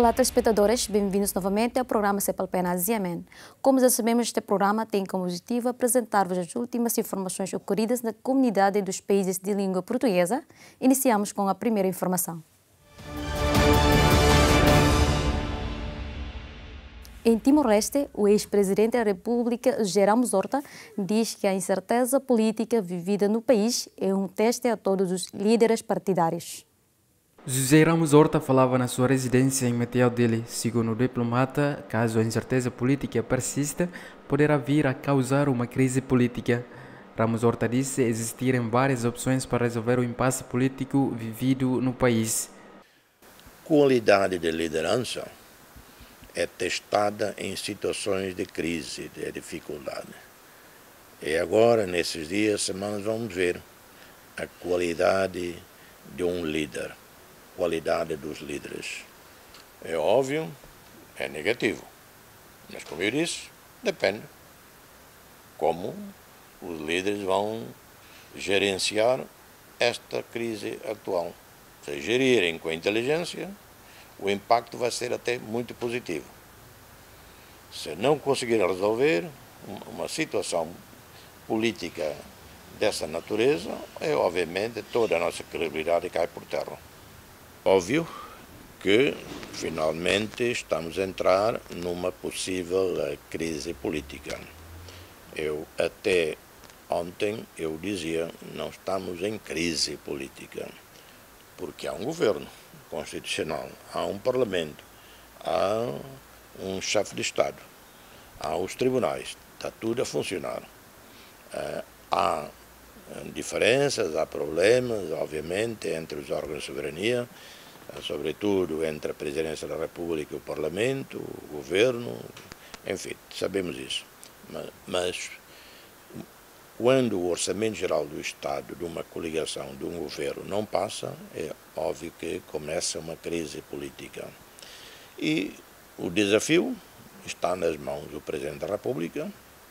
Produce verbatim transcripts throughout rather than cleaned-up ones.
Olá, telespectadores, bem-vindos novamente ao programa Cepalpena Ziamen. Como já sabemos, este programa tem como objetivo apresentar-vos as últimas informações ocorridas na comunidade dos países de língua portuguesa. Iniciamos com a primeira informação. Em Timor-Leste, o ex-presidente da República, Geraldo Horta, diz que a incerteza política vivida no país é um teste a todos os líderes partidários. José Ramos Horta falava na sua residência em Mateu Dili. Segundo o diplomata, caso a incerteza política persista, poderá vir a causar uma crise política. Ramos Horta disse existirem várias opções para resolver o impasse político vivido no país. Qualidade de liderança é testada em situações de crise, de dificuldade. E agora, nesses dias, semanas, vamos ver a qualidade de um líder. Qualidade dos líderes. É óbvio, é negativo, mas como eu disse, depende como os líderes vão gerenciar esta crise atual. Se gerirem com inteligência, o impacto vai ser até muito positivo. Se não conseguirem resolver uma situação política dessa natureza, é obviamente toda a nossa credibilidade cai por terra. Óbvio que, finalmente, estamos a entrar numa possível crise política. Eu, até ontem, eu dizia, não estamos em crise política, porque há um governo constitucional, há um parlamento, há um chefe de Estado, há os tribunais, está tudo a funcionar. Há diferenças, há problemas, obviamente, entre os órgãos de soberania, sobretudo entre a Presidência da República e o Parlamento, o Governo, enfim, sabemos isso. Mas, mas quando o Orçamento Geral do Estado, de uma coligação, de um governo, não passa, é óbvio que começa uma crise política. E o desafio está nas mãos do Presidente da República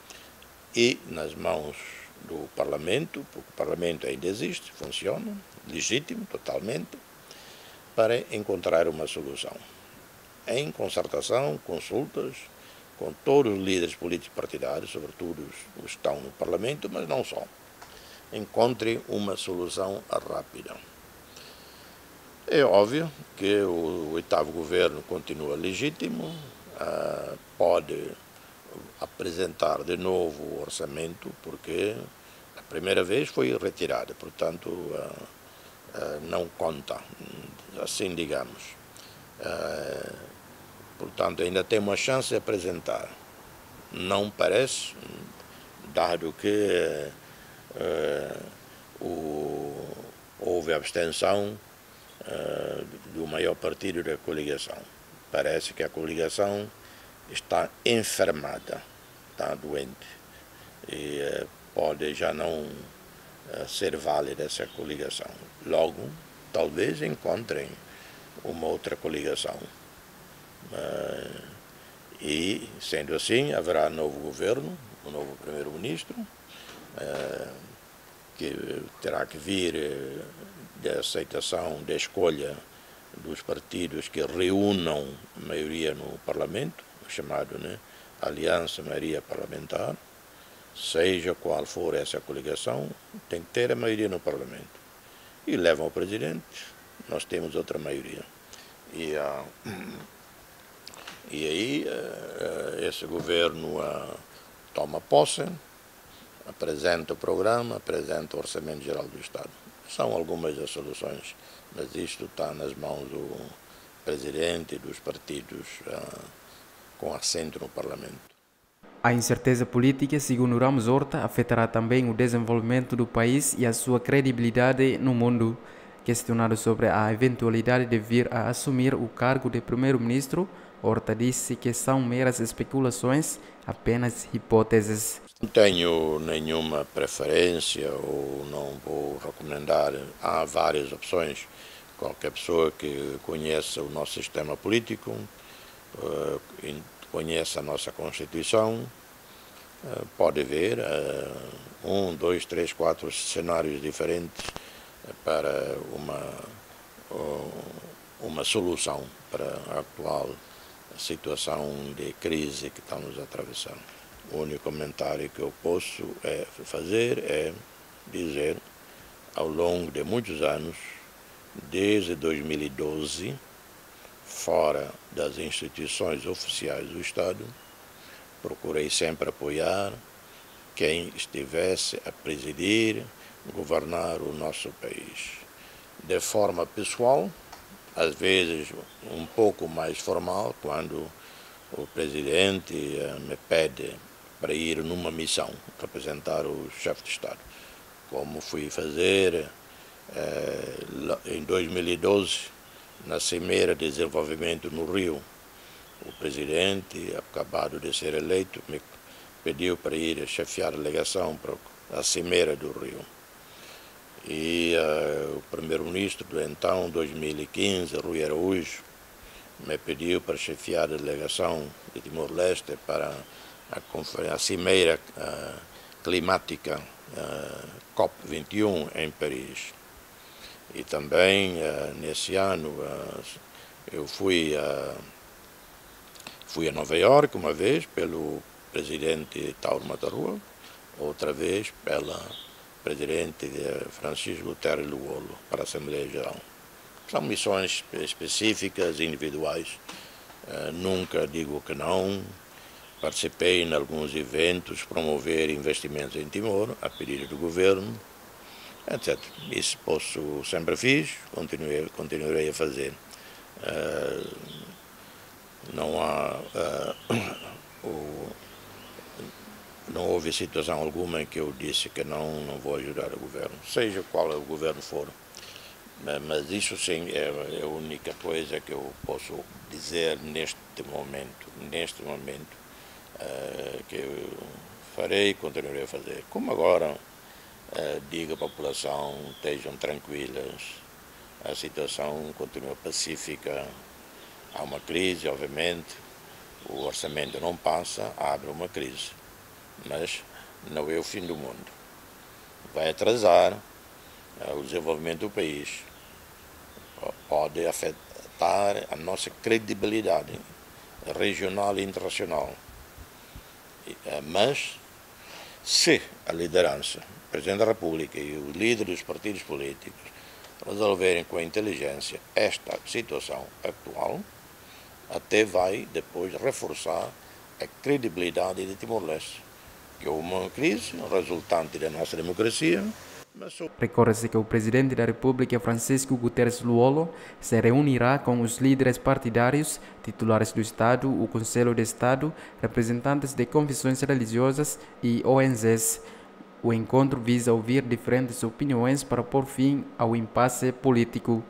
e nas mãos do Parlamento, porque o Parlamento ainda existe, funciona, legítimo, totalmente, para encontrar uma solução. Em concertação, consultas, com todos os líderes políticos partidários, sobretudo os que estão no Parlamento, mas não só. Encontre uma solução rápida. É óbvio que o oitavo governo continua legítimo, pode apresentar de novo o orçamento, porque a primeira vez foi retirada, portanto, uh, uh, não conta, assim digamos. Uh, portanto, ainda tem uma chance de apresentar. Não parece, dado que uh, o, houve abstenção uh, do maior partido da coligação. Parece que a coligação está enfermada, está doente e uh, pode já não uh, ser válida essa coligação. Logo, talvez encontrem uma outra coligação. Uh, e, sendo assim, haverá novo governo, um novo primeiro-ministro, uh, que terá que vir uh, da aceitação, da escolha dos partidos que reúnam maioria no Parlamento, chamado, né, Aliança Maioria Parlamentar. Seja qual for essa coligação, tem que ter a maioria no Parlamento. E levam o presidente, nós temos outra maioria. E, uh, e aí uh, esse governo uh, toma posse, apresenta o programa, apresenta o Orçamento Geral do Estado. São algumas das soluções, mas isto está nas mãos do presidente e dos partidos uh, com assento no Parlamento. A incerteza política, segundo Ramos Horta, afetará também o desenvolvimento do país e a sua credibilidade no mundo. Questionado sobre a eventualidade de vir a assumir o cargo de primeiro-ministro, Horta disse que são meras especulações, apenas hipóteses. Não tenho nenhuma preferência ou não vou recomendar. Há várias opções. Qualquer pessoa que conheça o nosso sistema político, uh, conhece a nossa Constituição, uh, pode ver uh, um, dois, três, quatro cenários diferentes para uma, uh, uma solução para a atual situação de crise que estamos atravessando. O único comentário que eu posso é fazer é dizer, ao longo de muitos anos, desde dois mil e doze, fora das instituições oficiais do Estado, procurei sempre apoiar quem estivesse a presidir, governar o nosso país. De forma pessoal, às vezes um pouco mais formal, quando o presidente me pede para ir numa missão, representar o chefe de Estado, como fui fazer eh, em dois mil e doze, na Cimeira de Desenvolvimento no Rio. O presidente, acabado de ser eleito, me pediu para ir chefiar a delegação para a Cimeira do Rio. E uh, o primeiro-ministro do então, dois mil e quinze, Rui Araújo, me pediu para chefiar a delegação de Timor-Leste para a, a Cimeira uh, Climática uh, COP vinte e um em Paris. E também, uh, nesse ano, uh, eu fui, uh, fui a Nova Iorque uma vez pelo presidente Tauro Matarrua, outra vez pela presidente Francisco Guterres Luolo para a Assembleia Geral. São missões específicas, individuais. Uh, nunca digo que não. Participei em alguns eventos, promover investimentos em Timor, a pedido do governo, etcétera. Isso posso, sempre fiz, continuei, continuarei a fazer. Uh, não há... Uh, o, Não houve situação alguma em que eu disse que não, não vou ajudar o governo, seja qual o governo for. Mas isso sim é a única coisa que eu posso dizer neste momento, neste momento, uh, que eu farei e continuarei a fazer. Como agora, uh, digo à população, estejam tranquilas, a situação continua pacífica, há uma crise, obviamente, o orçamento não passa, abre uma crise. Mas não é o fim do mundo. Vai atrasar uh, o desenvolvimento do país. Pode afetar a nossa credibilidade regional e internacional. E, uh, mas, se a liderança, o Presidente da República e os líderes dos partidos políticos resolverem com a inteligência esta situação atual, até vai depois reforçar a credibilidade de Timor-Leste, que é uma crise resultante da nossa democracia. Mas... Recorda-se que o presidente da República, Francisco Guterres Luolo, se reunirá com os líderes partidários, titulares do Estado, o Conselho de Estado, representantes de confissões religiosas e O N Gs. O encontro visa ouvir diferentes opiniões para pôr fim ao impasse político.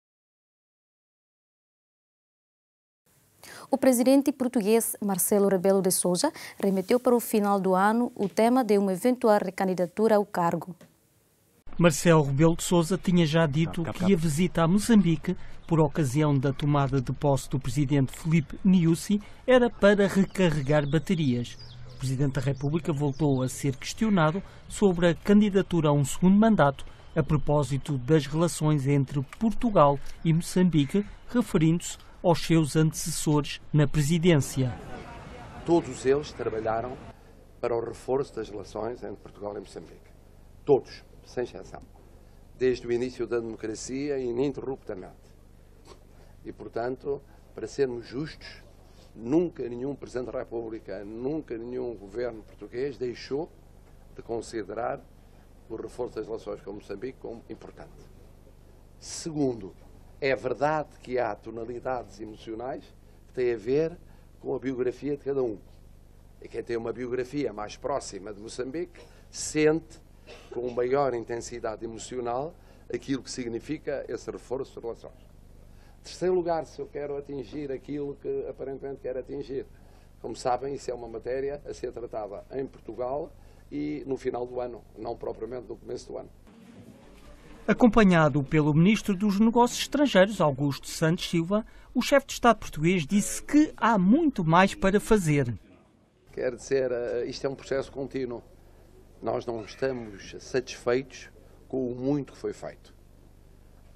O presidente português Marcelo Rebelo de Sousa remeteu para o final do ano o tema de uma eventual recandidatura ao cargo. Marcelo Rebelo de Sousa tinha já dito que ia visitar Moçambique por ocasião da tomada de posse do presidente Filipe Nyusi era para recarregar baterias. O presidente da República voltou a ser questionado sobre a candidatura a um segundo mandato a propósito das relações entre Portugal e Moçambique, referindo-se aos seus antecessores na presidência. Todos eles trabalharam para o reforço das relações entre Portugal e Moçambique. Todos, sem exceção. Desde o início da democracia, ininterruptamente. E, portanto, para sermos justos, nunca nenhum Presidente da República, nunca nenhum governo português deixou de considerar o reforço das relações com Moçambique como importante. Segundo, é verdade que há tonalidades emocionais que têm a ver com a biografia de cada um. E quem tem uma biografia mais próxima de Moçambique sente com maior intensidade emocional aquilo que significa esse reforço de relações. Em terceiro lugar, se eu quero atingir aquilo que aparentemente quero atingir. Como sabem, isso é uma matéria a ser tratada em Portugal e no final do ano, não propriamente no começo do ano. Acompanhado pelo Ministro dos Negócios Estrangeiros, Augusto Santos Silva, o chefe de Estado português disse que há muito mais para fazer. Quer dizer, isto é um processo contínuo. Nós não estamos satisfeitos com o muito que foi feito.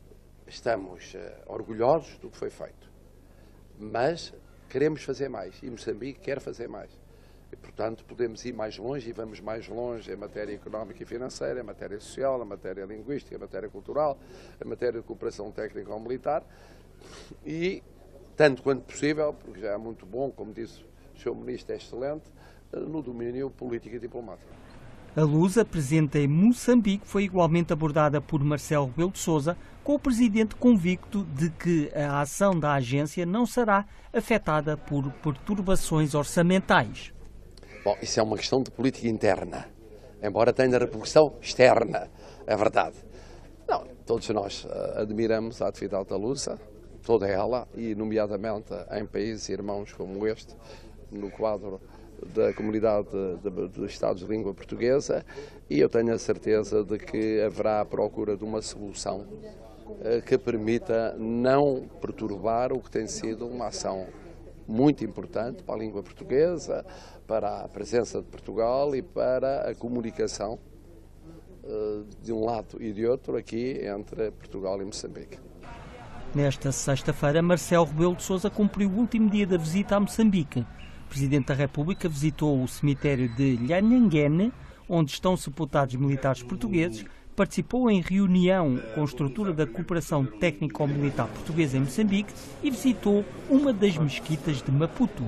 estamos uh, orgulhosos do que foi feito, mas queremos fazer mais e Moçambique quer fazer mais. E, portanto, podemos ir mais longe e vamos mais longe em matéria económica e financeira, em matéria social, em matéria linguística, em matéria cultural, em matéria de cooperação técnica ou militar e, tanto quanto possível, porque já é muito bom, como disse o senhor Ministro, é excelente, no domínio político e diplomático. A Lusa, presente em Moçambique, foi igualmente abordada por Marcelo Rebelo de Sousa, com o Presidente convicto de que a ação da agência não será afetada por perturbações orçamentais. Bom, isso é uma questão de política interna, embora tenha repercussão externa, é verdade. Não, todos nós uh, admiramos a atividade da Lusa, toda ela, e nomeadamente em países irmãos como este, no quadro da comunidade de, de, de Estados de língua portuguesa, e eu tenho a certeza de que haverá a procura de uma solução uh, que permita não perturbar o que tem sido uma ação muito importante para a língua portuguesa, para a presença de Portugal e para a comunicação uh, de um lado e de outro aqui entre Portugal e Moçambique. Nesta sexta-feira, Marcelo Rebelo de Sousa cumpriu o último dia da visita a Moçambique. O Presidente da República visitou o cemitério de Lhanyanguene, onde estão sepultados militares portugueses, participou em reunião com a estrutura da cooperação técnico-militar portuguesa em Moçambique e visitou uma das mesquitas de Maputo.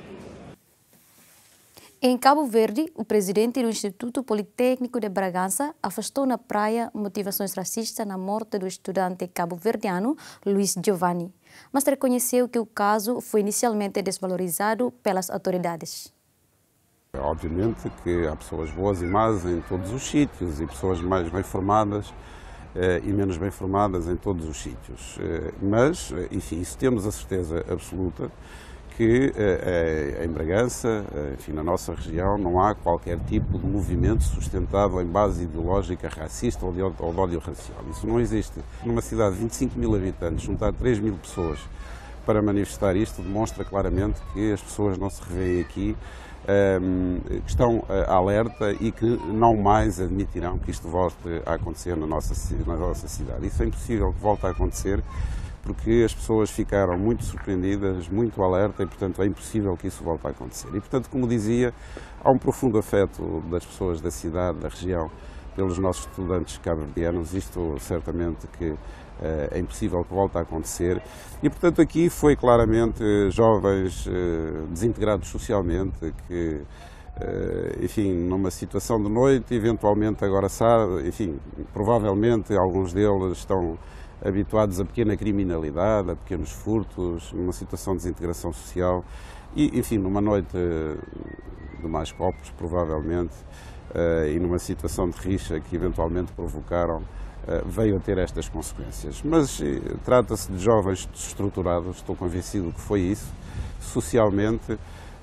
Em Cabo Verde, o presidente do Instituto Politécnico de Bragança afastou na praia motivações racistas na morte do estudante cabo-verdiano Luiz Giovanni, mas reconheceu que o caso foi inicialmente desvalorizado pelas autoridades. Obviamente que há pessoas boas e más em todos os sítios e pessoas mais bem formadas eh, e menos bem formadas em todos os sítios. Eh, mas, enfim, isso temos a certeza absoluta que eh, em Bragança, eh, enfim, na nossa região, não há qualquer tipo de movimento sustentado em base ideológica racista ou de, ou de ódio racial. Isso não existe. Numa cidade de vinte e cinco mil habitantes, juntar três mil pessoas para manifestar isto demonstra claramente que as pessoas não se revêem aqui, Um, que estão uh, alerta e que não mais admitirão que isto volte a acontecer na nossa, na nossa cidade. Isso é impossível que volte a acontecer porque as pessoas ficaram muito surpreendidas, muito alerta e, portanto, é impossível que isso volte a acontecer. E, portanto, como dizia, há um profundo afeto das pessoas da cidade, da região, pelos nossos estudantes cabo-verdianos. Isto certamente que é impossível que volte a acontecer e, portanto, aqui foi claramente jovens desintegrados socialmente que, enfim, numa situação de noite, eventualmente agora sabe, enfim, provavelmente alguns deles estão habituados a pequena criminalidade, a pequenos furtos, numa situação de desintegração social e, enfim, numa noite de mais copos, provavelmente, e numa situação de rixa que eventualmente provocaram veio a ter estas consequências. Mas trata-se de jovens desestruturados, estou convencido que foi isso, socialmente,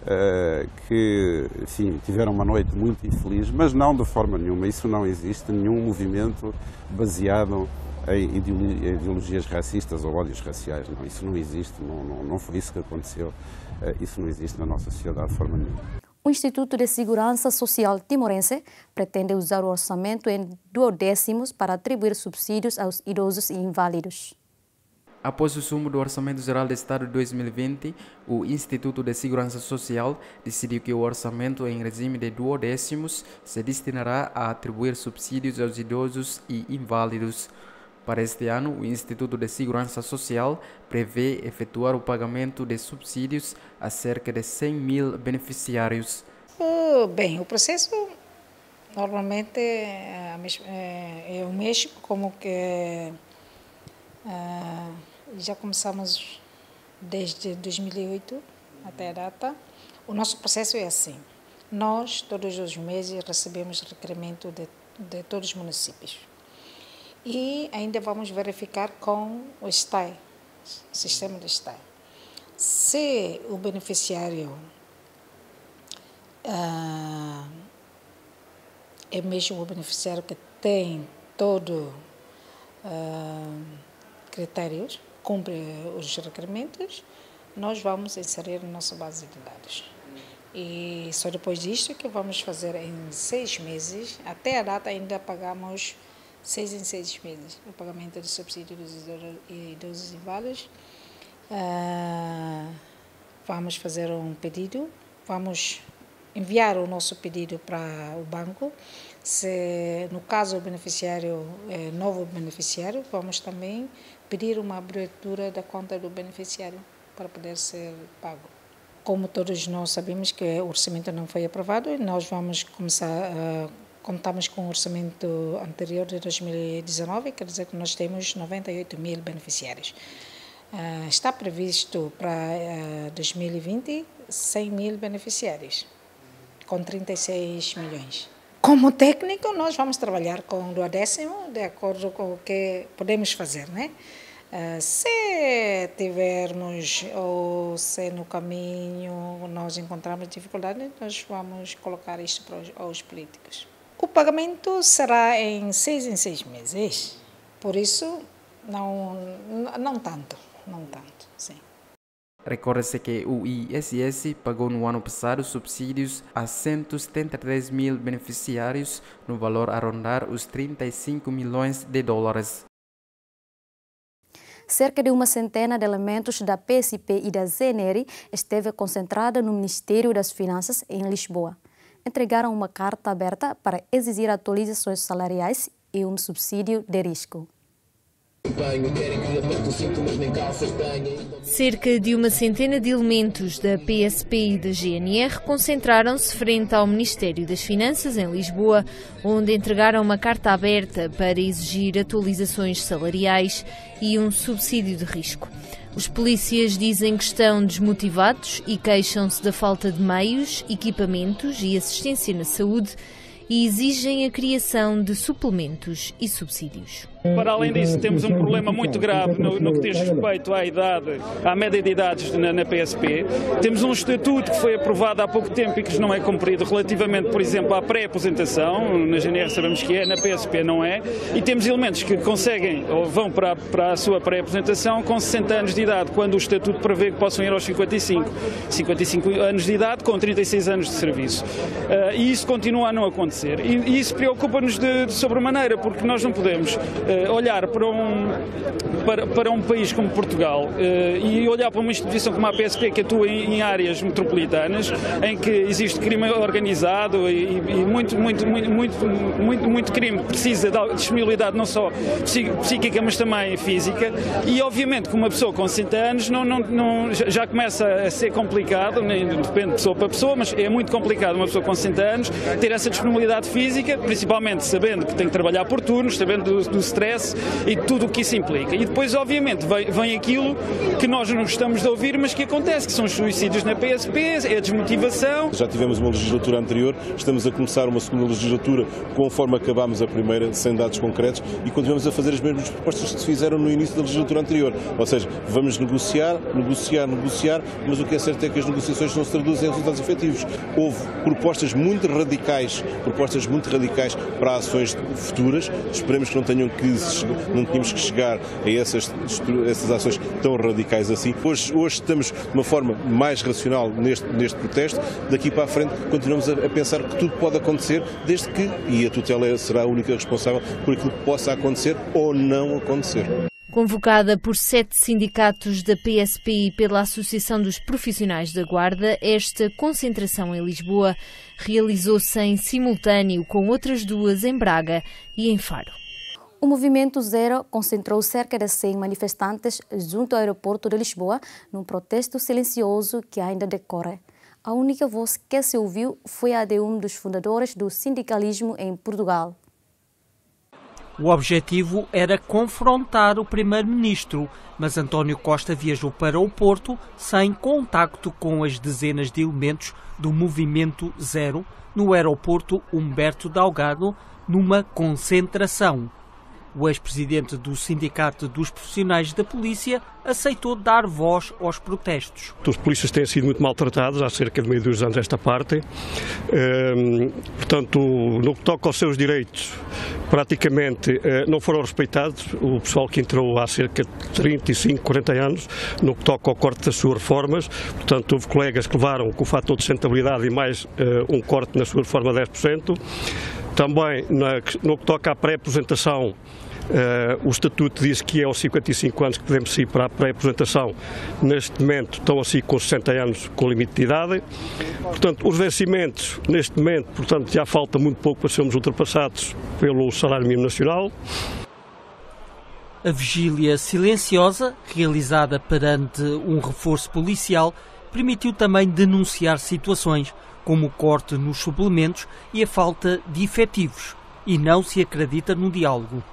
que, enfim, tiveram uma noite muito infeliz, mas não de forma nenhuma, isso não existe, nenhum movimento baseado em ideologias racistas ou ódios raciais, não, isso não existe, não, não, não foi isso que aconteceu, isso não existe na nossa sociedade de forma nenhuma. O Instituto de Segurança Social timorense pretende usar o orçamento em duodécimos para atribuir subsídios aos idosos e inválidos. Após o sumo do Orçamento Geral do Estado de dois mil e vinte, o Instituto de Segurança Social decidiu que o orçamento em regime de duodécimos se destinará a atribuir subsídios aos idosos e inválidos. Para este ano, o Instituto de Segurança Social prevê efetuar o pagamento de subsídios a cerca de cem mil beneficiários. Uh, bem, o processo normalmente é, é o mesmo, como que uh, já começamos desde dois mil e oito até a data. O nosso processo é assim: nós, todos os meses, recebemos requerimento de, de todos os municípios. E ainda vamos verificar com o S T A I, sistema do S T A I. Se o beneficiário ah, é mesmo o beneficiário que tem todo ah, critérios, cumpre os requerimentos, nós vamos inserir na nossa base de dados. E só depois disto que vamos fazer em seis meses, até a data ainda pagamos seis em seis meses, o pagamento do subsídio dos idosos inválidos. Uh, vamos fazer um pedido, vamos enviar o nosso pedido para o banco. Se, no caso, o beneficiário é novo beneficiário, vamos também pedir uma abertura da conta do beneficiário para poder ser pago. Como todos nós sabemos que o orçamento não foi aprovado, nós vamos começar, uh, contamos com o orçamento anterior de dois mil e dezenove, quer dizer que nós temos noventa e oito mil beneficiários. Uh, está previsto para uh, dois mil e vinte cem mil beneficiários, com trinta e seis milhões. Como técnico, nós vamos trabalhar com o duodécimo, de acordo com o que podemos fazer, né? Uh, se tivermos ou se no caminho nós encontrarmos dificuldade, nós vamos colocar isto para os, aos políticos. O pagamento será em seis em seis meses, por isso não, não tanto, não tanto, sim. Recorda-se que o I S S pagou no ano passado subsídios a cento e setenta e três mil beneficiários, no valor a rondar os trinta e cinco milhões de dólares. Cerca de uma centena de elementos da P S P e da Z N R esteve concentrada no Ministério das Finanças em Lisboa. Entregaram uma carta aberta para exigir atualizações salariais e um subsídio de risco. Cerca de uma centena de elementos da P S P e da G N R concentraram-se frente ao Ministério das Finanças em Lisboa, onde entregaram uma carta aberta para exigir atualizações salariais e um subsídio de risco. Os polícias dizem que estão desmotivados e queixam-se da falta de meios, equipamentos e assistência na saúde e exigem a criação de suplementos e subsídios. Para além disso, temos um problema muito grave no, no que diz respeito à idade, à média de idades na, na P S P. Temos um estatuto que foi aprovado há pouco tempo e que não é cumprido relativamente, por exemplo, à pré-aposentação. Na G N R sabemos que é, na P S P não é. E temos elementos que conseguem ou vão para, para a sua pré-aposentação com sessenta anos de idade, quando o estatuto prevê que possam ir aos cinquenta e cinco. cinquenta e cinco anos de idade com trinta e seis anos de serviço. Uh, e isso continua a não acontecer. E, e isso preocupa-nos de, de sobremaneira, porque nós não podemos olhar para um, para, para um país como Portugal uh, e olhar para uma instituição como a P S P, que atua em, em áreas metropolitanas, em que existe crime organizado e, e muito, muito, muito, muito, muito, muito crime, precisa de disponibilidade não só psíquica, mas também física, e obviamente que uma pessoa com sessenta anos não, não, não, já começa a ser complicado, depende de pessoa para pessoa, mas é muito complicado uma pessoa com sessenta anos ter essa disponibilidade física, principalmente sabendo que tem que trabalhar por turnos, sabendo do, do stress e tudo o que isso implica. E depois, obviamente, vem, vem aquilo que nós não gostamos de ouvir, mas que acontece, que são os suicídios na P S P, é a desmotivação. Já tivemos uma legislatura anterior, estamos a começar uma segunda legislatura conforme acabámos a primeira, sem dados concretos, e continuamos a fazer as mesmas propostas que se fizeram no início da legislatura anterior. Ou seja, vamos negociar, negociar, negociar, mas o que é certo é que as negociações não se traduzem em resultados efetivos. Houve propostas muito radicais, propostas muito radicais para ações futuras, esperemos que não tenham que não tínhamos que chegar a essas, essas ações tão radicais assim. Hoje, hoje estamos de uma forma mais racional neste, neste protesto. Daqui para a frente continuamos a, a pensar que tudo pode acontecer, desde que, e a tutela será a única responsável por aquilo que possa acontecer ou não acontecer. Convocada por sete sindicatos da P S P e pela Associação dos Profissionais da Guarda, esta concentração em Lisboa realizou-se em simultâneo com outras duas em Braga e em Faro. O Movimento Zero concentrou cerca de cem manifestantes junto ao aeroporto de Lisboa num protesto silencioso que ainda decorre. A única voz que se ouviu foi a de um dos fundadores do sindicalismo em Portugal. O objetivo era confrontar o primeiro-ministro, mas António Costa viajou para o Porto sem contacto com as dezenas de elementos do Movimento Zero no aeroporto Humberto Delgado, numa concentração. O ex-presidente do Sindicato dos Profissionais da Polícia aceitou dar voz aos protestos. Os polícias têm sido muito maltratados há cerca de meio dos anos esta parte. Ehm, portanto, no que toca aos seus direitos, praticamente eh, não foram respeitados. O pessoal que entrou há cerca de trinta e cinco, quarenta anos, no que toca ao corte das suas reformas. Portanto, houve colegas que levaram com o fator de sustentabilidade e mais eh, um corte na sua reforma de dez por cento. Também no que toca à pré-aposentação, Uh, o Estatuto diz que é aos cinquenta e cinco anos que podemos ir para a pré-aposentação. Neste momento estão assim com sessenta anos com limite de idade. Portanto, os vencimentos, neste momento, portanto, já falta muito pouco para sermos ultrapassados pelo salário mínimo nacional. A vigília silenciosa, realizada perante um reforço policial, permitiu também denunciar situações como o corte nos suplementos e a falta de efetivos. E não se acredita no diálogo.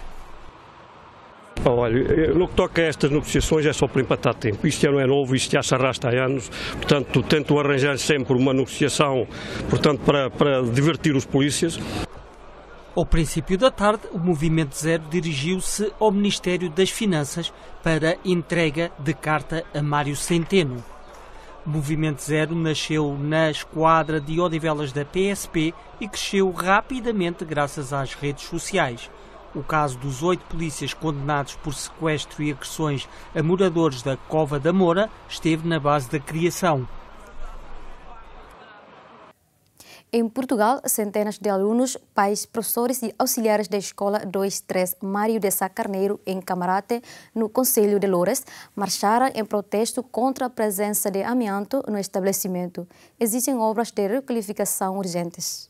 Olha, no que toca a estas negociações é só para empatar tempo. Isto já não é novo, isto já se arrasta há anos. Portanto, tento arranjar sempre uma negociação, portanto, para, para divertir os polícias. Ao princípio da tarde, o Movimento Zero dirigiu-se ao Ministério das Finanças para entrega de carta a Mário Centeno. O Movimento Zero nasceu na esquadra de Odivelas da P S P e cresceu rapidamente graças às redes sociais. O caso dos oito polícias condenados por sequestro e agressões a moradores da Cova da Moura esteve na base da criação. Em Portugal, centenas de alunos, pais, professores e auxiliares da Escola dois três Mário de Sá Carneiro, em Camarate, no Concelho de Loures, marcharam em protesto contra a presença de amianto no estabelecimento. Existem obras de requalificação urgentes.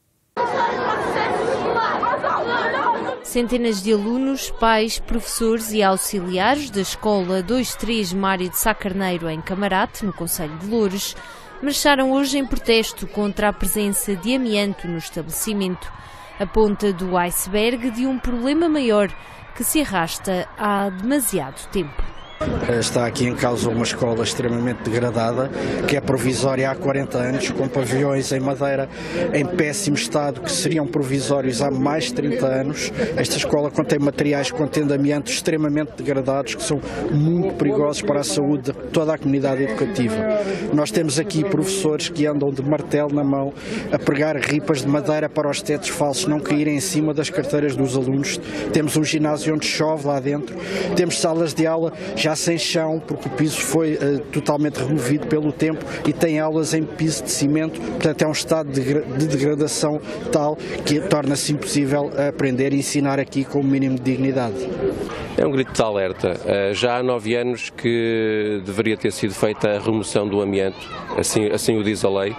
Centenas de alunos, pais, professores e auxiliares da Escola dois três Mário de Sá Carneiro, em Camarate, no Concelho de Loures, marcharam hoje em protesto contra a presença de amianto no estabelecimento, a ponta do iceberg de um problema maior que se arrasta há demasiado tempo. Está aqui em causa uma escola extremamente degradada, que é provisória há quarenta anos, com pavilhões em madeira em péssimo estado, que seriam provisórios há mais de trinta anos. Esta escola contém materiais contendo amianto extremamente degradados, que são muito perigosos para a saúde de toda a comunidade educativa. Nós temos aqui professores que andam de martelo na mão a pregar ripas de madeira para os tetos falsos não caírem em cima das carteiras dos alunos. Temos um ginásio onde chove lá dentro. Temos salas de aula já sem chão, porque o piso foi uh, totalmente removido pelo tempo e tem aulas em piso de cimento, portanto é um estado de, de degradação tal que torna-se impossível aprender e ensinar aqui com o mínimo de dignidade. É um grito de alerta. Uh, já há nove anos que deveria ter sido feita a remoção do amianto, assim, assim o diz a lei,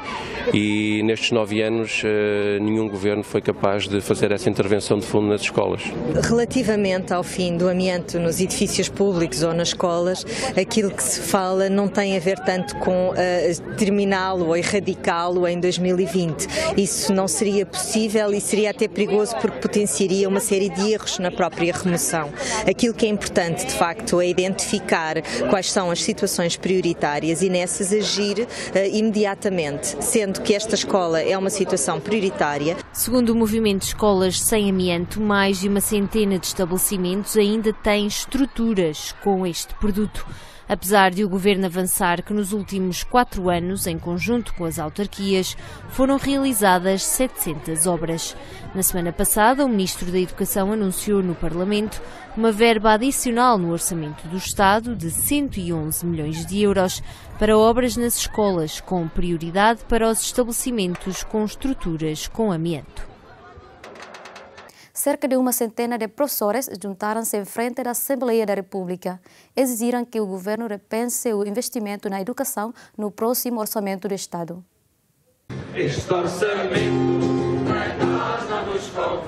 e nestes nove anos uh, nenhum governo foi capaz de fazer essa intervenção de fundo nas escolas. Relativamente ao fim do amianto nos edifícios públicos ou nas escolas, aquilo que se fala não tem a ver tanto com uh, terminá-lo ou erradicá-lo em dois mil e vinte. Isso não seria possível e seria até perigoso porque potenciaria uma série de erros na própria remoção. Aquilo que é importante, de facto, é identificar quais são as situações prioritárias e nessas agir uh, imediatamente, sendo que esta escola é uma situação prioritária. Segundo o movimento Escolas Sem Amianto, mais de uma centena de estabelecimentos ainda têm estruturas com este produto. Apesar de o governo avançar que nos últimos quatro anos, em conjunto com as autarquias, foram realizadas setecentas obras. Na semana passada, o Ministro da Educação anunciou no Parlamento uma verba adicional no orçamento do Estado de cento e onze milhões de euros para obras nas escolas, com prioridade para os estabelecimentos com estruturas com amianto. Cerca de uma centena de professores juntaram-se em frente da Assembleia da República. Exigiram que o governo repense o investimento na educação no próximo orçamento do Estado. Este orçamento para nós não nos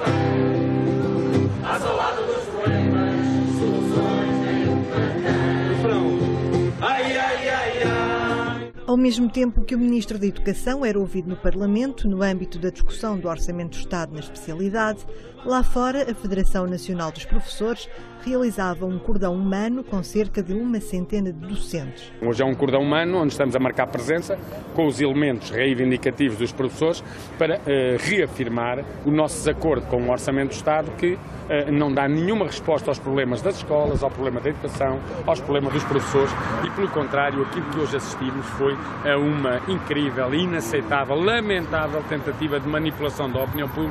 convém. Há ao lado dos problemas, soluções nem um refrão. Ai, ai, ai, ai. Ao mesmo tempo que o Ministro da Educação era ouvido no Parlamento, no âmbito da discussão do Orçamento do Estado na especialidade, lá fora a Federação Nacional dos Professores realizava um cordão humano com cerca de uma centena de docentes. Hoje é um cordão humano onde estamos a marcar presença com os elementos reivindicativos dos professores para uh, reafirmar o nosso desacordo com o Orçamento do Estado que uh, não dá nenhuma resposta aos problemas das escolas, ao problema da educação, aos problemas dos professores e, pelo contrário, aquilo que hoje assistimos foi a uma incrível, inaceitável, lamentável tentativa de manipulação da opinião pública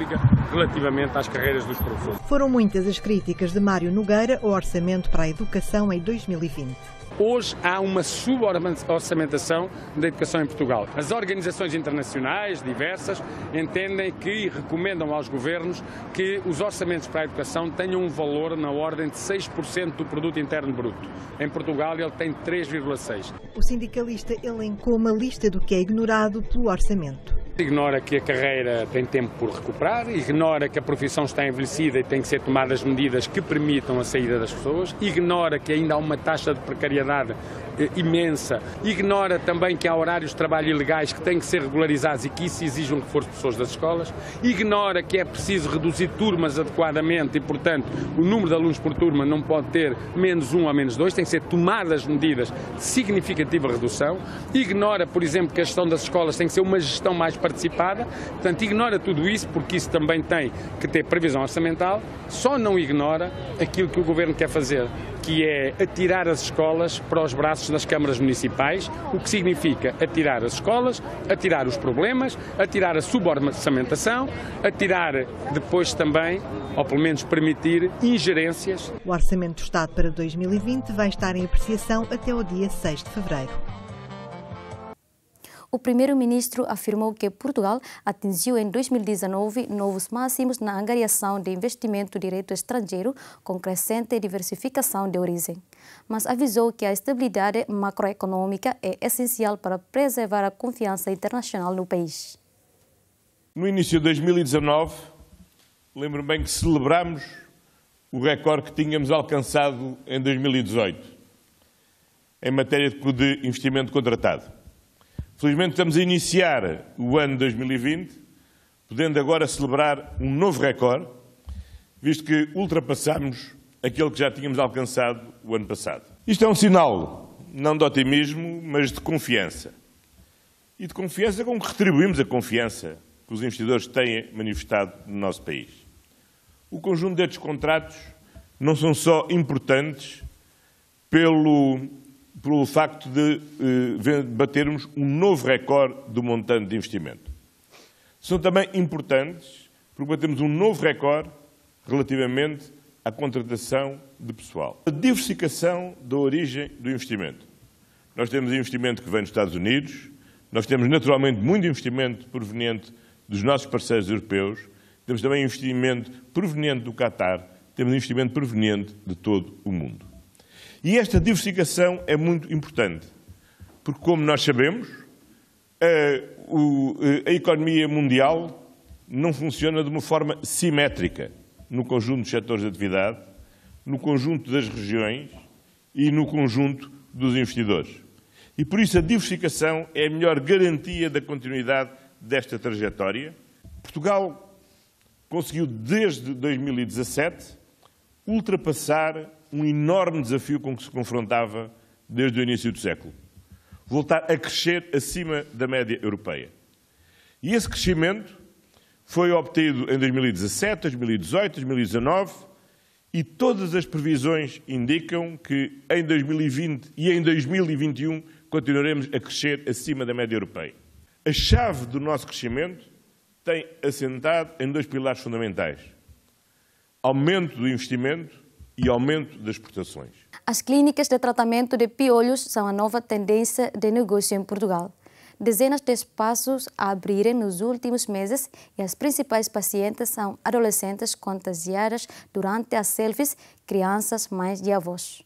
relativamente às carreiras dos professores. Foram muitas as críticas de Mário Nogueira ao orçamento para a educação em dois mil e vinte. Hoje há uma suborçamentação da educação em Portugal. As organizações internacionais diversas entendem que e recomendam aos governos que os orçamentos para a educação tenham um valor na ordem de seis por cento do produto interno bruto. Em Portugal ele tem três vírgula seis por cento. O sindicalista elencou uma lista do que é ignorado pelo orçamento. Ignora que a carreira tem tempo por recuperar, ignora que a profissão está envelhecida e tem que ser tomadas medidas que permitam a saída das pessoas, ignora que ainda há uma taxa de precariedade eh, imensa, ignora também que há horários de trabalho ilegais que têm que ser regularizados e que isso exige um reforço de pessoas das escolas, ignora que é preciso reduzir turmas adequadamente e, portanto, o número de alunos por turma não pode ter menos um ou menos dois, tem que ser tomadas medidas de significativa redução, ignora, por exemplo, que a gestão das escolas tem que ser uma gestão mais participada, portanto ignora tudo isso porque isso também tem que ter previsão orçamental, só não ignora aquilo que o Governo quer fazer, que é atirar as escolas para os braços das câmaras municipais, o que significa atirar as escolas, atirar os problemas, atirar a suborçamentação, atirar depois também, ou pelo menos permitir, ingerências. O Orçamento do Estado para dois mil e vinte vai estar em apreciação até o dia seis de fevereiro. O primeiro-ministro afirmou que Portugal atingiu em dois mil e dezenove novos máximos na angariação de investimento direto estrangeiro com crescente diversificação de origem, mas avisou que a estabilidade macroeconômica é essencial para preservar a confiança internacional no país. No início de dois mil e dezenove, lembro bem que celebramos o recorde que tínhamos alcançado em dois mil e dezoito, em matéria de investimento contratado. Felizmente estamos a iniciar o ano dois mil e vinte, podendo agora celebrar um novo recorde, visto que ultrapassamos aquele que já tínhamos alcançado o ano passado. Isto é um sinal, não de otimismo, mas de confiança. E de confiança com que retribuímos a confiança que os investidores têm manifestado no nosso país. O conjunto destes contratos não são só importantes pelo... pelo facto de eh, batermos um novo recorde do montante de investimento. São também importantes porque batemos um novo recorde relativamente à contratação de pessoal. A diversificação da origem do investimento. Nós temos investimento que vem dos Estados Unidos, nós temos naturalmente muito investimento proveniente dos nossos parceiros europeus, temos também investimento proveniente do Qatar, temos investimento proveniente de todo o mundo. E esta diversificação é muito importante, porque, como nós sabemos, a, o, a economia mundial não funciona de uma forma simétrica no conjunto dos setores de atividade, no conjunto das regiões e no conjunto dos investidores. E, por isso, a diversificação é a melhor garantia da continuidade desta trajetória. Portugal conseguiu, desde dois mil e dezassete, ultrapassar um enorme desafio com que se confrontava desde o início do século. Voltar a crescer acima da média europeia. E esse crescimento foi obtido em dois mil e dezassete, dois mil e dezoito, dois mil e dezanove e todas as previsões indicam que em dois mil e vinte e em dois mil e vinte e um continuaremos a crescer acima da média europeia. A chave do nosso crescimento tem assentado em dois pilares fundamentais: aumento do investimento e aumento das exportações. As clínicas de tratamento de piolhos são a nova tendência de negócio em Portugal. Dezenas de espaços a abrirem nos últimos meses e as principais pacientes são adolescentes contagiadas durante as selfies, crianças, mães e avós.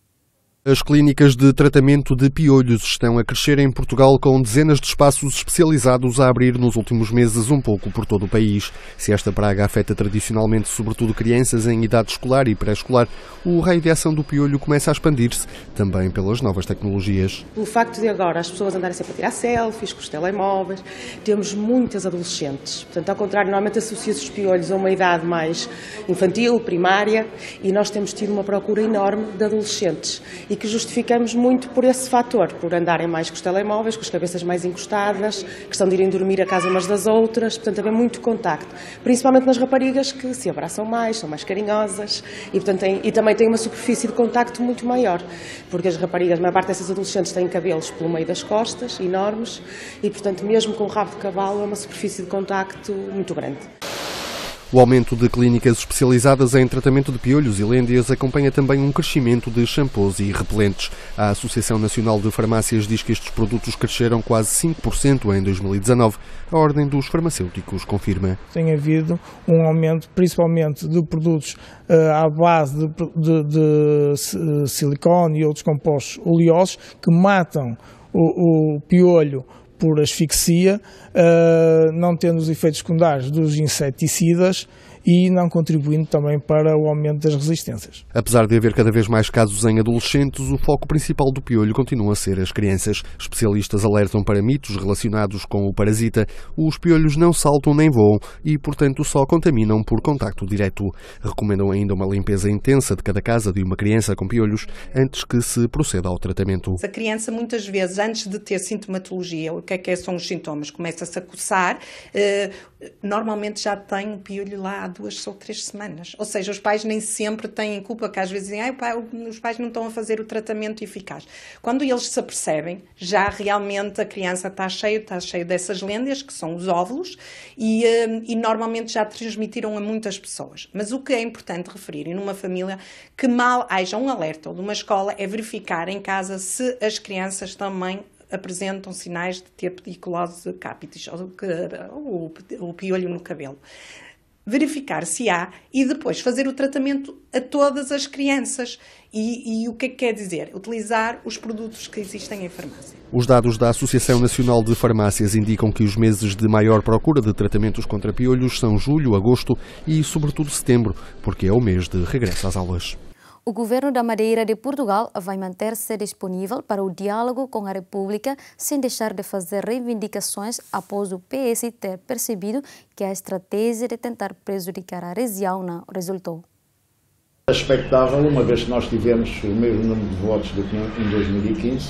As clínicas de tratamento de piolhos estão a crescer em Portugal, com dezenas de espaços especializados a abrir nos últimos meses um pouco por todo o país. Se esta praga afeta tradicionalmente sobretudo crianças em idade escolar e pré-escolar, o raio de ação do piolho começa a expandir-se, também pelas novas tecnologias. O facto de agora as pessoas andarem sempre a tirar selfies com os telemóveis, temos muitas adolescentes. Portanto, ao contrário, normalmente associa-se os piolhos a uma idade mais infantil, primária, e nós temos tido uma procura enorme de adolescentes. E que justificamos muito por esse fator, por andarem mais com os telemóveis, com as cabeças mais encostadas, questão de irem dormir a casa umas das outras, portanto haver muito contacto, principalmente nas raparigas que se abraçam mais, são mais carinhosas e, portanto, têm, e também têm uma superfície de contacto muito maior, porque as raparigas, a maior parte dessas adolescentes têm cabelos pelo meio das costas, enormes, e portanto mesmo com o rabo de cavalo é uma superfície de contacto muito grande. O aumento de clínicas especializadas em tratamento de piolhos e lêndias acompanha também um crescimento de shampoos e repelentes. A Associação Nacional de Farmácias diz que estes produtos cresceram quase cinco por cento em dois mil e dezanove. A Ordem dos Farmacêuticos confirma. Tem havido um aumento principalmente de produtos uh, à base de, de, de silicone e outros compostos oleosos que matam o, o piolho por asfixia, uh, não tendo os efeitos secundários dos inseticidas e não contribuindo também para o aumento das resistências. Apesar de haver cada vez mais casos em adolescentes, o foco principal do piolho continua a ser as crianças. Especialistas alertam para mitos relacionados com o parasita. Os piolhos não saltam nem voam e, portanto, só contaminam por contacto direto. Recomendam ainda uma limpeza intensa de cada casa de uma criança com piolhos antes que se proceda ao tratamento. A criança, muitas vezes, antes de ter sintomatologia, o que é que são os sintomas? Começa-se a coçar, eh, normalmente já tem o piolho lá há duas ou três semanas. Ou seja, os pais nem sempre têm culpa, que às vezes dizem, ah, pai, os pais não estão a fazer o tratamento eficaz. Quando eles se apercebem, já realmente a criança está cheia, está cheia dessas lêndias, que são os óvulos, e, e normalmente já transmitiram a muitas pessoas. Mas o que é importante referir, e numa família, que mal haja um alerta ou de uma escola, é verificar em casa se as crianças também apresentam sinais de ter pediculose capitis, ou, ou, ou piolho no cabelo. Verificar se há e depois fazer o tratamento a todas as crianças. E, e o que é que quer dizer? Utilizar os produtos que existem em farmácia. Os dados da Associação Nacional de Farmácias indicam que os meses de maior procura de tratamentos contra piolhos são julho, agosto e, sobretudo, setembro, porque é o mês de regresso às aulas. O governo da Madeira de Portugal vai manter-se disponível para o diálogo com a República sem deixar de fazer reivindicações após o P S ter percebido que a estratégia de tentar prejudicar a região não resultou. É expectável, uma vez que nós tivemos o mesmo número de votos do que em dois mil e quinze,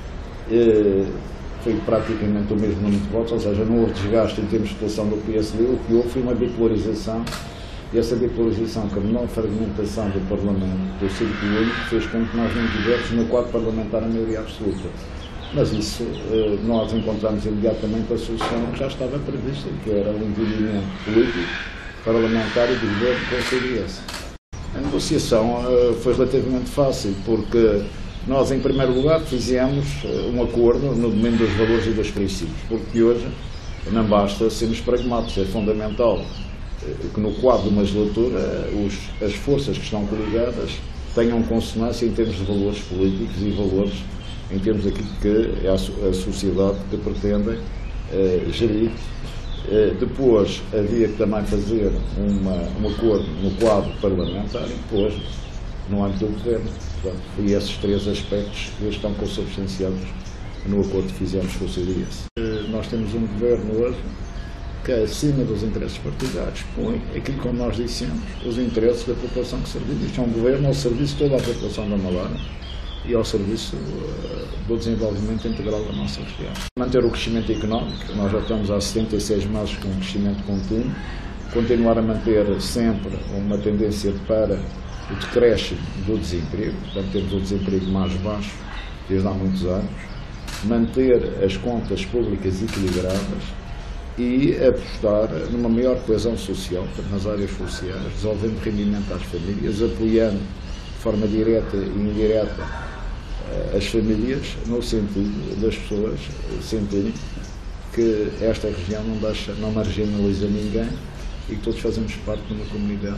foi praticamente o mesmo número de votos, ou seja, não houve desgaste em termos de votação do P S D, o que houve foi uma bipolarização. E essa bipolarização, com a menor fragmentação do Parlamento, do Círculo Único, fez com que nós não tivéssemos no quadro parlamentar a maioria absoluta. Mas isso nós encontramos imediatamente a solução que já estava prevista, que era o entendimento político, parlamentar e do governo com o C D S. A negociação foi relativamente fácil, porque nós, em primeiro lugar, fizemos um acordo no domínio dos valores e dos princípios, porque hoje não basta sermos pragmáticos, é fundamental que no quadro de uma legislatura os, as forças que estão coligadas tenham consonância em termos de valores políticos e valores em termos daquilo que é a, a sociedade que pretendem eh, gerir. Eh, depois havia que também fazer uma, um acordo no quadro parlamentar e depois no âmbito do governo. Portanto, e esses três aspectos estão consubstanciados no acordo que fizemos com o C D S. Eh, nós temos um governo hoje que, acima dos interesses partidários, põe aquilo que nós dissemos, os interesses da população que servir. Isto é um governo ao serviço de toda a população da Madeira e ao serviço uh, do desenvolvimento integral da nossa região. Manter o crescimento económico, nós já estamos há setenta e seis meses com um crescimento contínuo, continuar a manter sempre uma tendência para o decréscimo do desemprego, portanto temos o desemprego mais baixo desde há muitos anos, manter as contas públicas equilibradas e apostar numa maior coesão social, nas áreas sociais, desenvolvendo rendimento às famílias, apoiando de forma direta e indireta as famílias, no sentido das pessoas sentirem que esta região não, deixa, não marginaliza ninguém e que todos fazemos parte de uma comunidade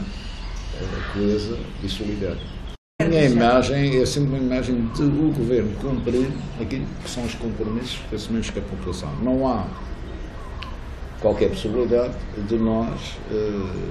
coesa e solidária. A minha imagem é sempre uma imagem do governo cumprir aquilo que são os compromissos que assumimos com a população. Não há qualquer possibilidade de nós eh,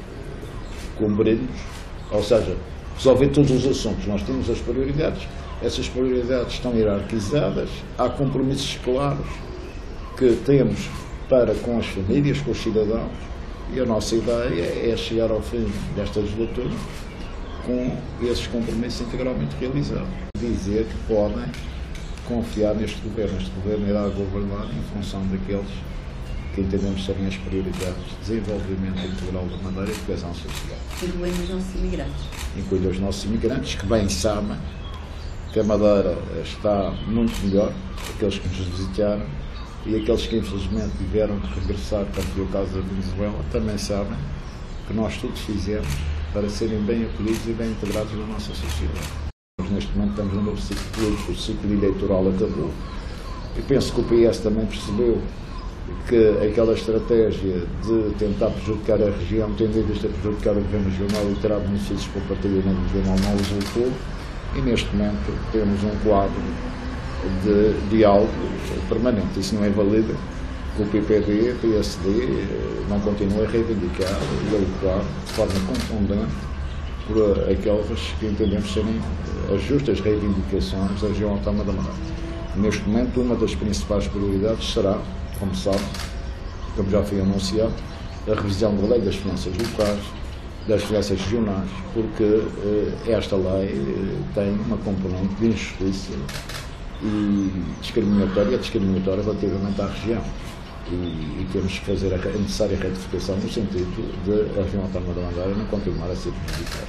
cumprirmos, ou seja, resolver todos os assuntos. Nós temos as prioridades, essas prioridades estão hierarquizadas, há compromissos claros que temos para com as famílias, com os cidadãos, e a nossa ideia é chegar ao fim desta legislatura com esses compromissos integralmente realizados. Dizer que podem confiar neste governo. Este governo irá governar em função daqueles que entendemos serem as prioridades de desenvolvimento integral da Madeira e de coesão social. Incluindo os nossos imigrantes. Incluindo os nossos imigrantes, que bem sabem que a Madeira está muito melhor, aqueles que nos visitaram, e aqueles que infelizmente tiveram que regressar, como foi o caso da Venezuela, também sabem que nós tudo fizemos para serem bem acolhidos e bem integrados na nossa sociedade. Nós, neste momento, estamos num novo ciclo político, o ciclo eleitoral acabou. E penso que o P S também percebeu que aquela estratégia de tentar prejudicar a região, tendo em vista prejudicar o governo regional e tirar benefícios para o partido regional, não resultou. E neste momento temos um quadro de diálogo permanente. Isso não é válido que o P P D, P S D, não continue a reivindicar e a lutar de forma contundente por aquelas que entendemos serem as justas reivindicações da região autónoma da Madeira. Neste momento, uma das principais prioridades será, como sabe, como já foi anunciado, a revisão da Lei das Finanças Locais, das Finanças Regionais, porque eh, esta lei eh, tem uma componente de injustiça e discriminatória, discriminatória relativamente à região. E, e temos que fazer a necessária retificação no sentido de a região autónoma da Madeira não continuar a ser prejudicada.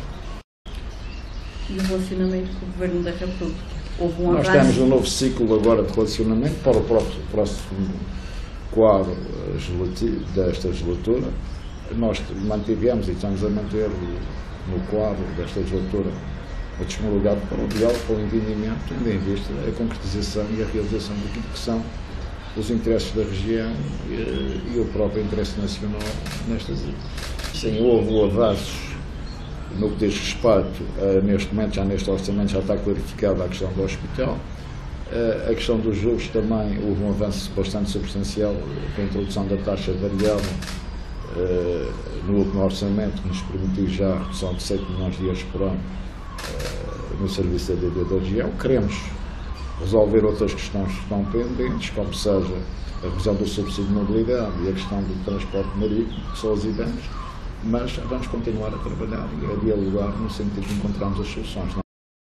E o relacionamento com o Governo da República? Houve um Nós avanço? temos um novo ciclo agora de relacionamento para o próximo, próximo quadro desta legislatura. Nós mantivemos e estamos a manter no quadro desta legislatura a disponibilidade para o diálogo, para o entendimento, tendo em vista a concretização e a realização daquilo que são os interesses da região e, e o próprio interesse nacional nestas ilhas. Sim, houve avanços no que diz respeito, uh, neste momento, já neste orçamento, já está clarificada a questão do hospital. Uh, a questão dos juros também, houve um avanço bastante substancial com a introdução da taxa variável uh, no último orçamento, que nos permitiu já a redução de sete milhões de euros por ano uh, no serviço da D D da região. Queremos resolver outras questões que estão pendentes, como seja a revisão do subsídio de mobilidade e a questão do transporte marítimo, que são as ideias, mas vamos continuar a trabalhar e a dialogar no sentido de encontrarmos as soluções.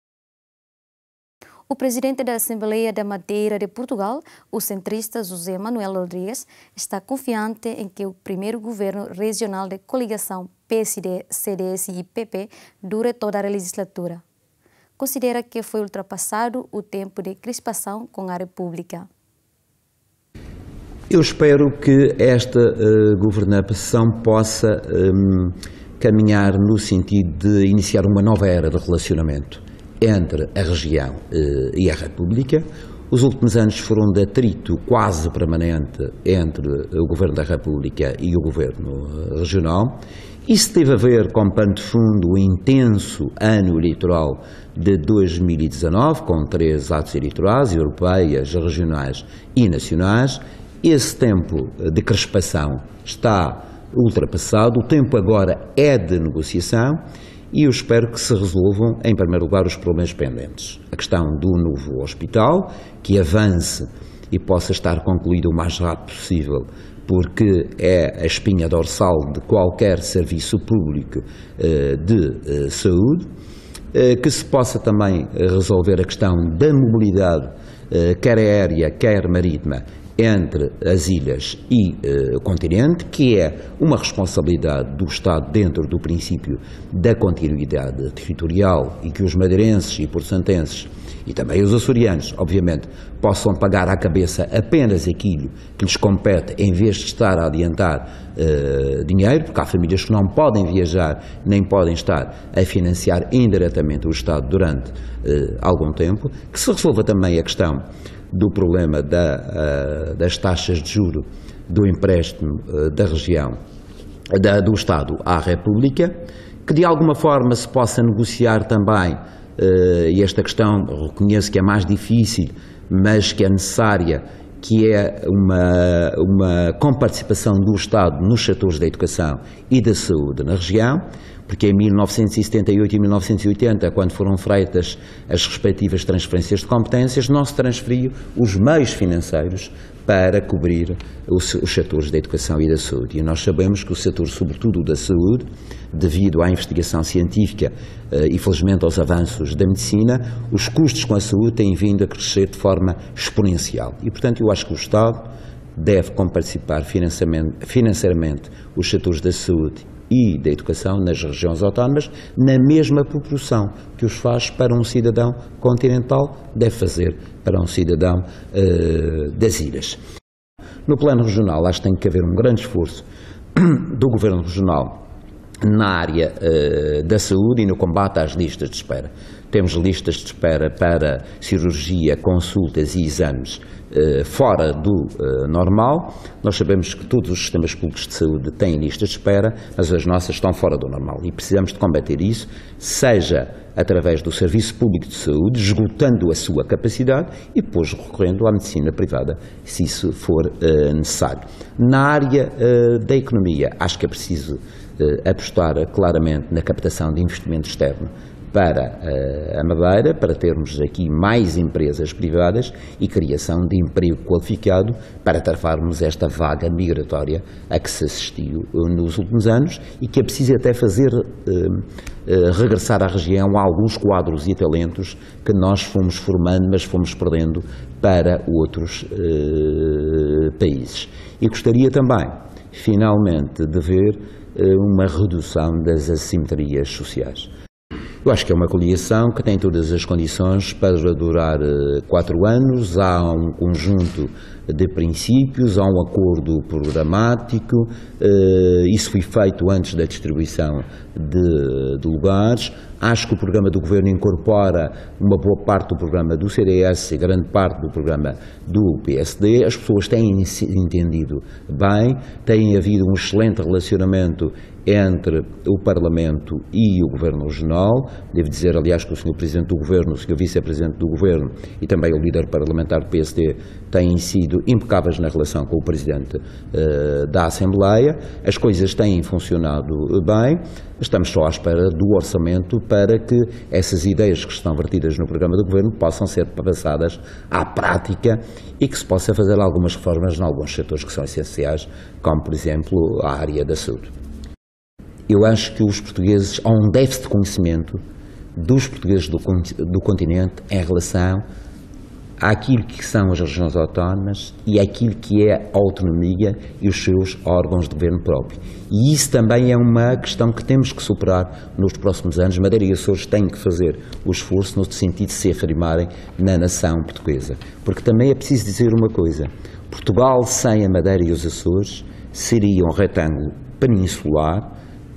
O presidente da Assembleia da Madeira de Portugal, o centrista José Manuel Rodrigues, está confiante em que o primeiro governo regional de coligação P S D, C D S e P P dure toda a legislatura. Considera que foi ultrapassado o tempo de crispação com a República. Eu espero que esta uh, governação possa um, caminhar no sentido de iniciar uma nova era de relacionamento entre a região uh, e a República. Os últimos anos foram de atrito quase permanente entre o Governo da República e o Governo uh, regional. Isso teve a ver com pano de fundo o intenso ano eleitoral de dois mil e dezanove, com três atos eleitorais, europeias, regionais e nacionais. Esse tempo de crispação está ultrapassado, o tempo agora é de negociação e eu espero que se resolvam, em primeiro lugar, os problemas pendentes. A questão do novo hospital, que avance e possa estar concluído o mais rápido possível, porque é a espinha dorsal de qualquer serviço público eh, de eh, saúde, eh, que se possa também resolver a questão da mobilidade, eh, quer aérea, quer marítima, entre as ilhas e uh, o continente, que é uma responsabilidade do Estado dentro do princípio da continuidade territorial e que os madeirenses e porçantenses e também os açorianos, obviamente, possam pagar à cabeça apenas aquilo que lhes compete em vez de estar a adiantar uh, dinheiro, porque há famílias que não podem viajar nem podem estar a financiar indiretamente o Estado durante uh, algum tempo, que se resolva também a questão do problema da, uh, das taxas de juro do empréstimo uh, da região, da, do Estado à República, que de alguma forma se possa negociar também, uh, e esta questão reconheço que é mais difícil, mas que é necessária, que é uma, uma comparticipação do Estado nos setores da educação e da saúde na região, porque em mil novecentos e setenta e oito e mil novecentos e oitenta, quando foram feitas as respectivas transferências de competências, não se transferiu os meios financeiros para cobrir os, os setores da educação e da saúde. E nós sabemos que o setor, sobretudo da saúde, devido à investigação científica uh, e, felizmente, aos avanços da medicina, os custos com a saúde têm vindo a crescer de forma exponencial. E, portanto, eu acho que o Estado deve comparticipar financeiramente, financeiramente os setores da saúde e da educação nas regiões autónomas, na mesma proporção que os faz para um cidadão continental, deve fazer para um cidadão uh, das ilhas. No plano regional, acho que tem que haver um grande esforço do Governo Regional na área uh, da saúde e no combate às listas de espera. Temos listas de espera para cirurgia, consultas e exames uh, fora do uh, normal. Nós sabemos que todos os sistemas públicos de saúde têm listas de espera, mas as nossas estão fora do normal e precisamos de combater isso, seja através do Serviço Público de Saúde, esgotando a sua capacidade e depois recorrendo à medicina privada, se isso for uh, necessário. Na área uh, da economia, acho que é preciso uh, apostar claramente na captação de investimento externo para uh, a Madeira, para termos aqui mais empresas privadas e criação de emprego qualificado para travarmos esta vaga migratória a que se assistiu uh, nos últimos anos e que é preciso até fazer uh, uh, regressar à região alguns quadros e talentos que nós fomos formando, mas fomos perdendo para outros uh, países. E gostaria também, finalmente, de ver uh, uma redução das assimetrias sociais. Eu acho que é uma coligação que tem todas as condições para durar uh, quatro anos, há um conjunto de princípios, há um acordo programático, uh, isso foi feito antes da distribuição de, de lugares. Acho que o programa do Governo incorpora uma boa parte do programa do C D S e grande parte do programa do P S D. As pessoas têm entendido bem, tem havido um excelente relacionamento entre o Parlamento e o Governo Regional. Devo dizer, aliás, que o senhor Presidente do Governo, o senhor Vice-Presidente do Governo e também o líder parlamentar do P S D têm sido impecáveis na relação com o Presidente uh, da Assembleia. As coisas têm funcionado bem. Estamos só à espera do orçamento para que essas ideias que estão vertidas no programa do Governo possam ser passadas à prática e que se possa fazer algumas reformas em alguns setores que são essenciais, como, por exemplo, a área da saúde. Eu acho que os portugueses, há um déficit de conhecimento dos portugueses do, do continente em relação àquilo que são as regiões autónomas e àquilo que é a autonomia e os seus órgãos de governo próprio. E isso também é uma questão que temos que superar nos próximos anos. Madeira e Açores têm que fazer o esforço no sentido de se afirmarem na nação portuguesa. Porque também é preciso dizer uma coisa, Portugal sem a Madeira e os Açores seria um retângulo peninsular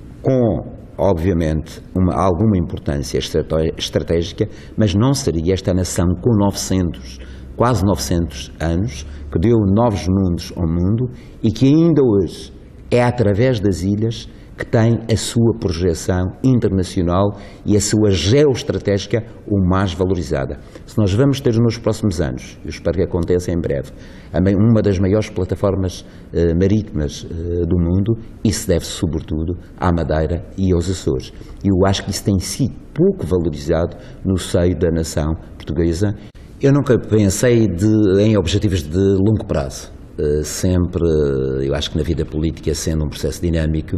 com, obviamente, uma, alguma importância estratégica, mas não seria esta nação com novecentos, quase novecentos anos, que deu novos mundos ao mundo e que ainda hoje é através das ilhas que tem a sua projeção internacional e a sua geoestratégica o mais valorizada. Se nós vamos ter nos próximos anos, eu espero que aconteça em breve, uma das maiores plataformas eh, marítimas eh, do mundo, isso deve-se sobretudo à Madeira e aos Açores. Eu acho que isso tem sido pouco valorizado no seio da nação portuguesa. Eu nunca pensei de, em objetivos de longo prazo. Uh, sempre, uh, eu acho que na vida política, sendo um processo dinâmico,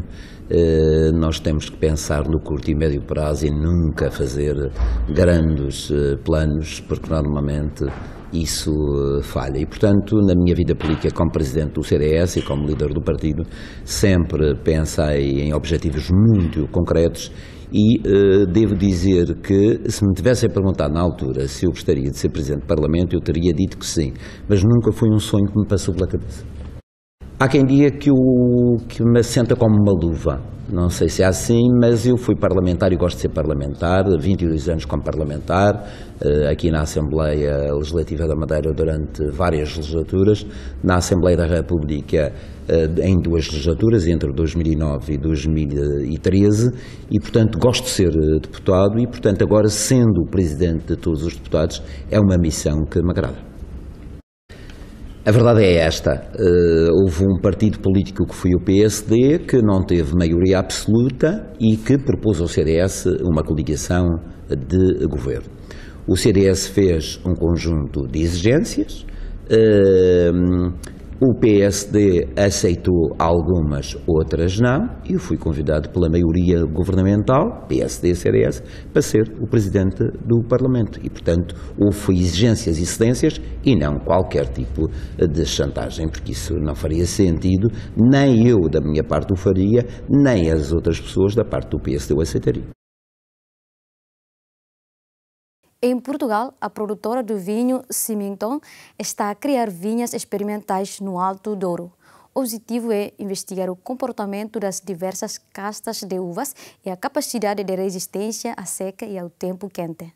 uh, nós temos que pensar no curto e médio prazo e nunca fazer grandes uh, planos, porque normalmente isso uh, falha. E, portanto, na minha vida política como Presidente do C D S e como líder do partido, sempre pensei em objetivos muito concretos. E uh, devo dizer que, se me tivessem perguntado na altura se eu gostaria de ser Presidente do Parlamento, eu teria dito que sim, mas nunca foi um sonho que me passou pela cabeça. Há quem diga que, o, que me assenta como uma luva, não sei se é assim, mas eu fui parlamentar e gosto de ser parlamentar, vinte e dois anos como parlamentar, uh, aqui na Assembleia Legislativa da Madeira durante várias legislaturas, na Assembleia da República uh, em duas legislaturas, entre dois mil e nove e dois mil e treze, e portanto gosto de ser deputado e portanto agora, sendo o Presidente de todos os deputados, é uma missão que me agrada. A verdade é esta, uh, houve um partido político que foi o P S D, que não teve maioria absoluta e que propôs ao C D S uma coligação de governo. O C D S fez um conjunto de exigências, uh, o P S D aceitou algumas, outras não, e eu fui convidado pela maioria governamental, P S D e C D S, para ser o Presidente do Parlamento. E, portanto, houve exigências e cedências e não qualquer tipo de chantagem, porque isso não faria sentido, nem eu da minha parte o faria, nem as outras pessoas da parte do P S D o aceitariam. Em Portugal, a produtora do vinho Symington está a criar vinhas experimentais no Alto Douro. O objetivo é investigar o comportamento das diversas castas de uvas e a capacidade de resistência à seca e ao tempo quente.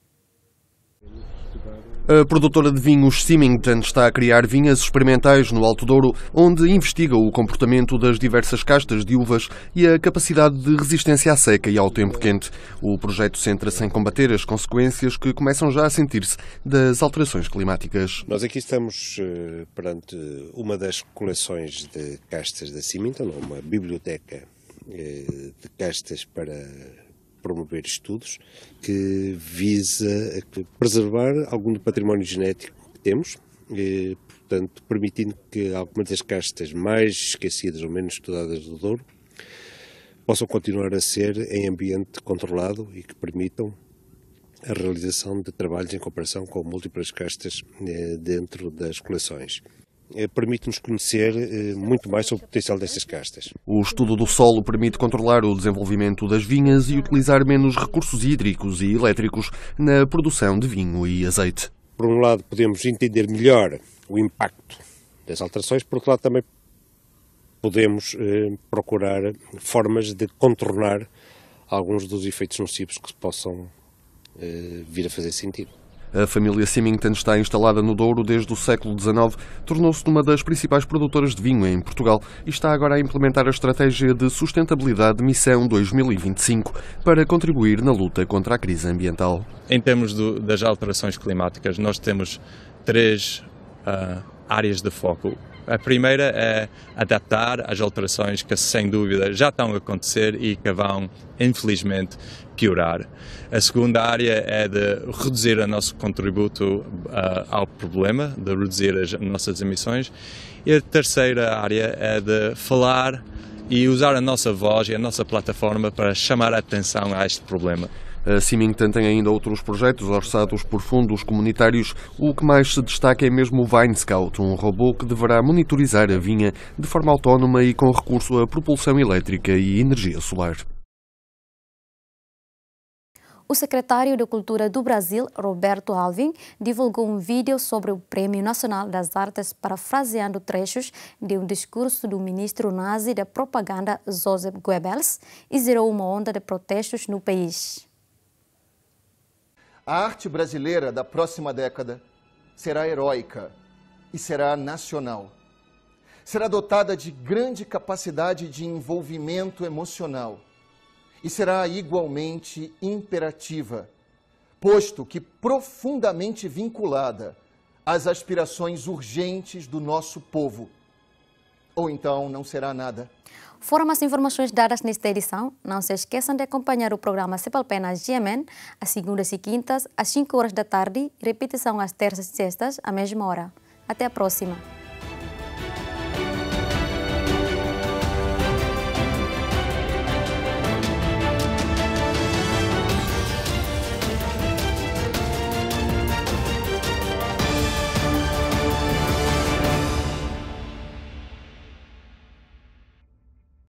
A produtora de vinhos Symington está a criar vinhas experimentais no Alto Douro, onde investiga o comportamento das diversas castas de uvas e a capacidade de resistência à seca e ao tempo quente. O projeto centra-se em combater as consequências que começam já a sentir-se das alterações climáticas. Nós aqui estamos uh, perante uma das coleções de castas da Symington, uma biblioteca uh, de castas para promover estudos que visa preservar algum do património genético que temos, e, portanto, permitindo que algumas das castas mais esquecidas ou menos estudadas do Douro possam continuar a ser em ambiente controlado e que permitam a realização de trabalhos em comparação com múltiplas castas eh, dentro das coleções. Permite-nos conhecer muito mais sobre o potencial destas castas. O estudo do solo permite controlar o desenvolvimento das vinhas e utilizar menos recursos hídricos e elétricos na produção de vinho e azeite. Por um lado, podemos entender melhor o impacto das alterações, por outro lado, também podemos eh, procurar formas de contornar alguns dos efeitos nocivos que possam eh, vir a fazer sentido. A família Symington está instalada no Douro desde o século dezenove, tornou-se uma das principais produtoras de vinho em Portugal e está agora a implementar a estratégia de sustentabilidade Missão dois mil e vinte e cinco para contribuir na luta contra a crise ambiental. Em termos do, das alterações climáticas, nós temos três uh, áreas de foco. A primeira é adaptar às alterações que, sem dúvida, já estão a acontecer e que vão, infelizmente, piorar. A segunda área é de reduzir o nosso contributo uh, ao problema, de reduzir as nossas emissões. E a terceira área é de falar e usar a nossa voz e a nossa plataforma para chamar a atenção a este problema. A Symington tem ainda outros projetos orçados por fundos comunitários. O que mais se destaca é mesmo o Vine Scout, um robô que deverá monitorizar a vinha de forma autónoma e com recurso a propulsão elétrica e energia solar. O secretário de Cultura do Brasil, Roberto Alvim, divulgou um vídeo sobre o Prêmio Nacional das Artes parafraseando trechos de um discurso do ministro nazi da propaganda Joseph Goebbels e gerou uma onda de protestos no país. A arte brasileira da próxima década será heróica e será nacional. Será dotada de grande capacidade de envolvimento emocional e será igualmente imperativa, posto que profundamente vinculada às aspirações urgentes do nosso povo. Ou então não será nada. Foram as informações dadas nesta edição. Não se esqueçam de acompanhar o programa Cepalpena G M N às segundas e quintas, às cinco horas da tarde, e repetição às terças e sextas, à mesma hora. Até a próxima!